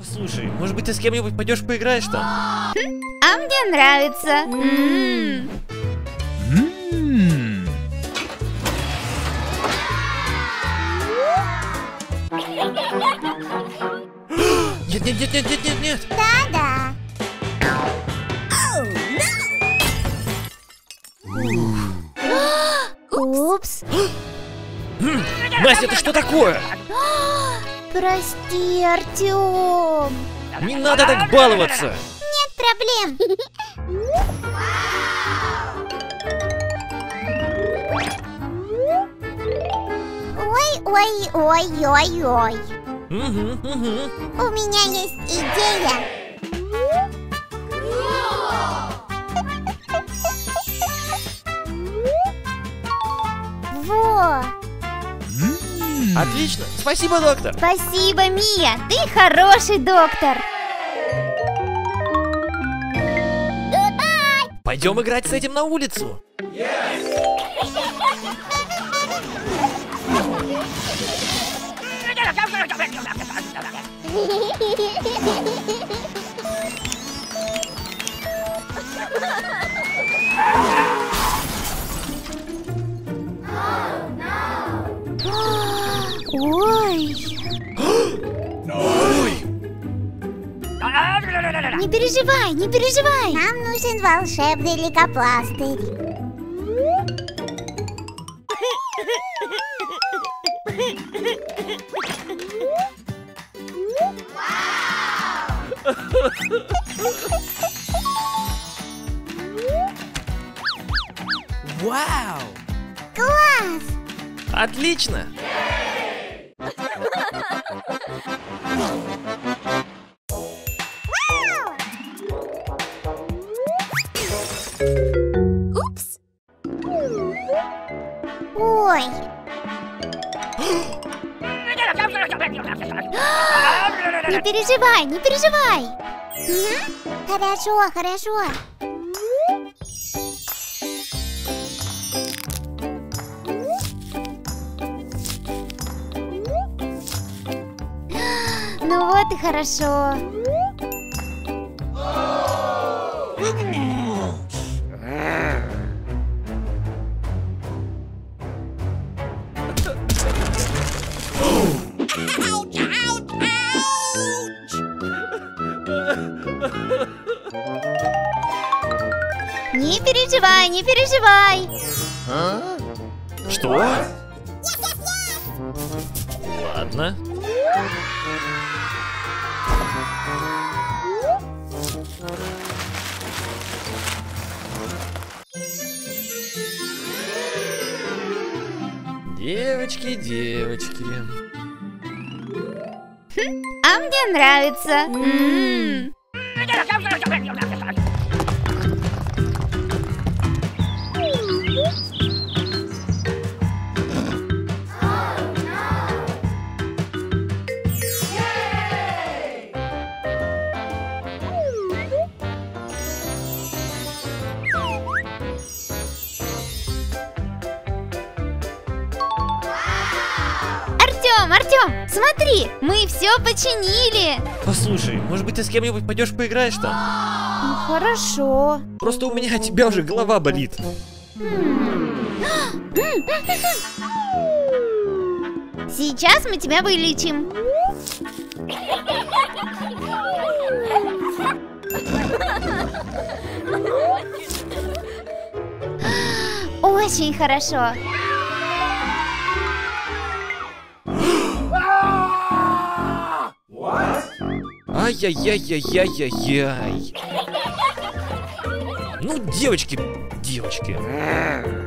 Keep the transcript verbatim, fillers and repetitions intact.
Слушай, может быть, ты с кем-нибудь пойдешь поиграешь там? А мне нравится. М-м. М-м. Нет, нет, нет, нет, нет, нет, нет. Да-да. Упс. Настя, это что такое? Прости, Артем. Не надо так баловаться. Нет проблем. Ой-ой-ой-ой-ой. Угу, угу. У меня есть идея. Во! Отлично. Спасибо, доктор. Спасибо, Мия. Ты хороший доктор. Пойдем играть с этим на улицу. Ой. Ой. Не переживай, не переживай. Нам нужен волшебный лейкопластырь. Вау! Класс! Отлично! Упс! Ой! Не переживай, не переживай! Угу. Хорошо, хорошо. Ну вот и хорошо. Не переживай, не переживай. А? Что? Ладно. Девочки, девочки. А мне нравится. М-м. Артем, Артем, смотри, мы все починили. Послушай, может быть, ты с кем-нибудь пойдешь поиграешь там? Ну хорошо. Просто у меня от тебя уже голова болит. Сейчас мы тебя вылечим. Очень хорошо. Ай-яй-яй-яй-яй-яй-яй. Ну, девочки, девочки.